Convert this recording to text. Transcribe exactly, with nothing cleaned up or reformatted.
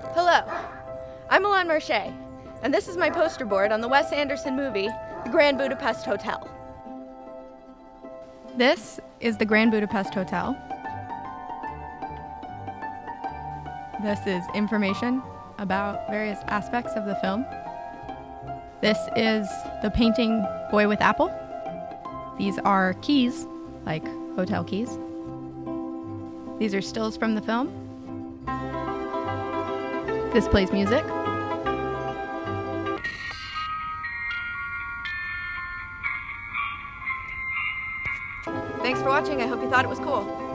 Hello, I'm Elan Marche, and this is my poster board on the Wes Anderson movie, The Grand Budapest Hotel. This is the Grand Budapest Hotel. This is information about various aspects of the film. This is the painting Boy with Apple. These are keys, like hotel keys. These are stills from the film. This plays music. Thanks for watching. I hope you thought it was cool.